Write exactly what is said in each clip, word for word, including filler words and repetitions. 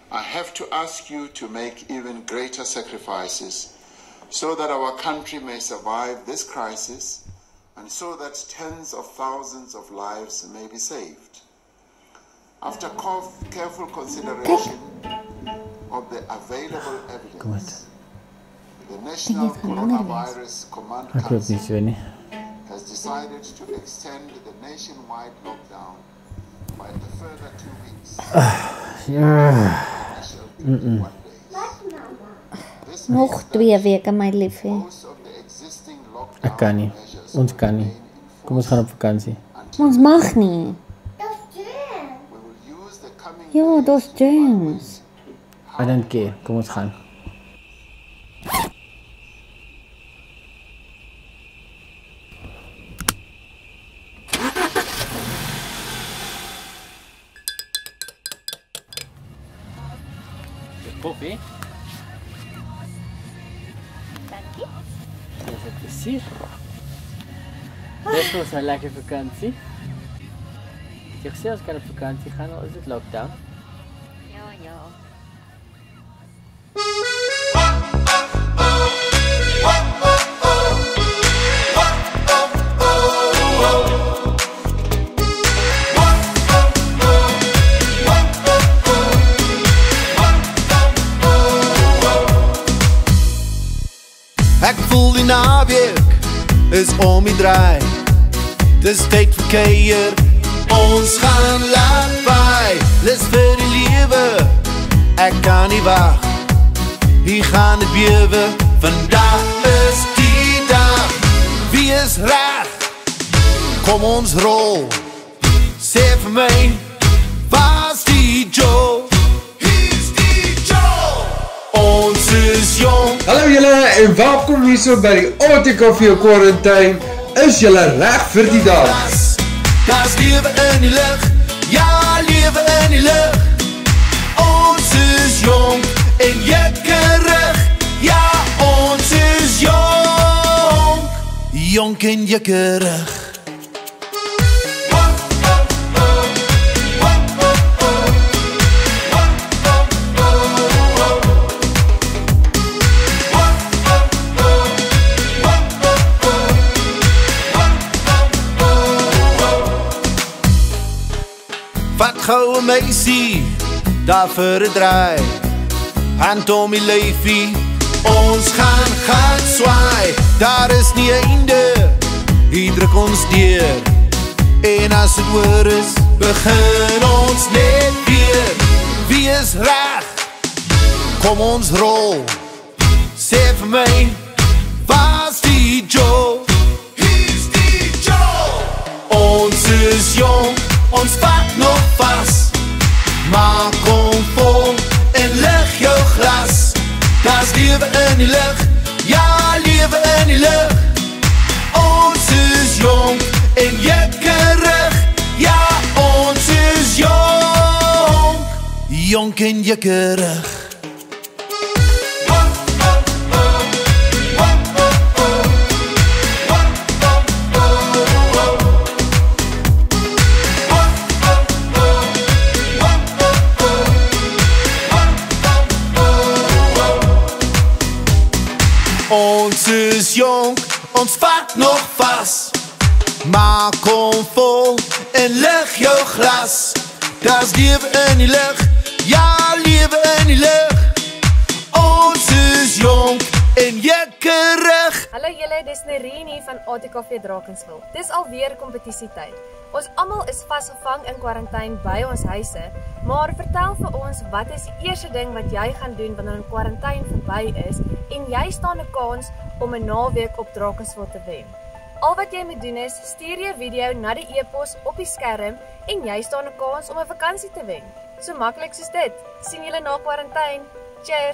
I have to ask you to make even greater sacrifices so that our country may survive this crisis and so that tens of thousands of lives may be saved. After careful consideration of the available evidence, the National Coronavirus Command Council has decided to extend the nationwide lockdown by a further two weeks. Ja. Mm-mm. Nog twee weke, my liefie. Ek kan nie. Ons kan nie. Kom ons gaan op vakansie. Ons mag nie. Ja, dat is James. I don't care. Kom ons gaan. Koffie? Dankie. Dis 'n plesier. Dit was 'n lekker vakansie. Jy sê ons kan op vakansie gaan, al is dit lockdown. Ja, ja. Ek voel die naweek is om die draai. Dis tyd vir kuier, ons gaan laat vaai. Lus vir die lewe, ek kan nie wag. Hier gaan dit bewe, vandag is die dag. Wie is reg? Kom ons rol. Sê vir my, waar's die Joe? Hallo julle en welkom hier so by die O T K V Quarantine. Is julle reg vir die dag? Daar's lewe in die lug, ja, lewe in die lug. Ons is jong en jekkerig, ja, ons is jong. Jong en jekkerig. Wat gou 'n meisie, daar vir 'n draai. Hand om die leefie, ons gaan gaan swaai. Daar is nie 'n einde, hier druk ons deur. En as dit oor is, begin ons net weer. Wie is reg? Kom ons rol. Sê vir my, waar's die Joe? Hier's die Joe. Ons is jong. Ons vat nog vas, maak kom vol en lig jou glas. Daar's lewe in die lug, ja, lewe in die lug. Ons is jong en jekkerig, ja, ons is jong. Jong en jekkerig. Ons is jong, ons vat nog vas. Maak kom vol en lig jou glas. Daar's lewe in die lug, ja, lewe in die lug. Ons is jong en jekkerig. Hallo julle, dis Nerine van A T K V Drakensberg. Dis alweer kompetisietyd. Ons almal is vasgevang in kwarantyne by ons huise, maar vertel vir ons, wat is die eerste ding wat jy gaan doen wanneer 'n kwarantyne verby is en jy staan 'n kans om 'n naweek op Drakensberg te wen? Al wat jy moet doen is, stuur jou video na die e-pos op die skerm en jy staan 'n kans om 'n vakansie te wen. So maklik soos dit. Sien julle na kwarantyne. Cheers!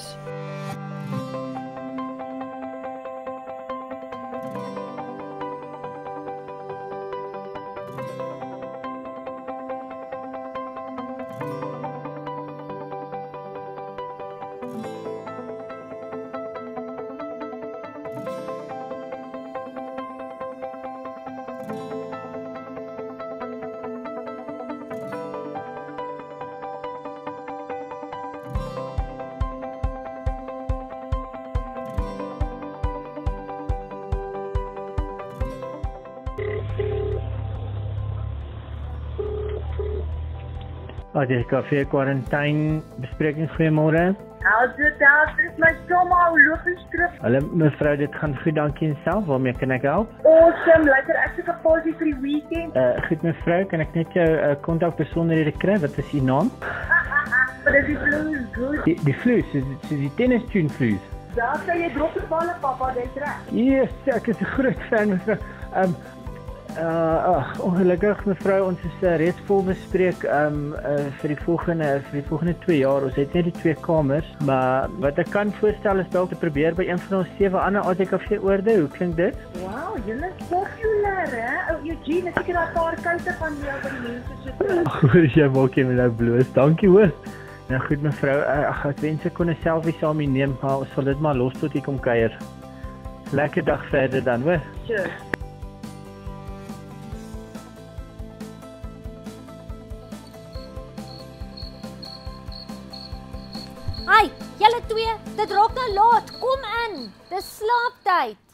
O, die kafee quarantaine bespreking, goeiemôre. How's it out? Dit is my sommer logies terug. Hallo mevrou, dit gaan goed, dankie en self. Waarmee kan ek help? Awesome, lekker ek soek 'n posie vir die weekend. Uh, goed mevrou, kan ek net jou uh, kontakbesonderhede kry? Wat is u naam? Wat is die vloes? Goed. Die, die vloes, soos, soos die tennistoen vloes. Ja, sê jy drop die balle, papa, dit reg. Yes, ek is 'n groot fan mevrou. Um, Uh, oh, ongelukkig mevrou, ons is uh, reeds vol bespreek um, uh, vir die volgende vir die volgende twee jaar. Ons het net die twee kamers, maar wat ek kan voorstel is dalk te probeer by een van ons sewe ander A T K V oorde. Hoe klink dit? Wow, julle is populêr, hè? Ou Eugene, ek het daai paar koute van jou by die mense so. Hoor jy maak jy my nou bloos. Dankie hoor. Nou goed mevrou, uh, ag ek wens ek kon 'n selfie saam mee neem, maar ons sal dit maar los tot jy kom kuier. Lekker dag verder dan, hoor. Sure. Ai, julle twee, dit raak nou laat. Kom in. Dis slaaptyd.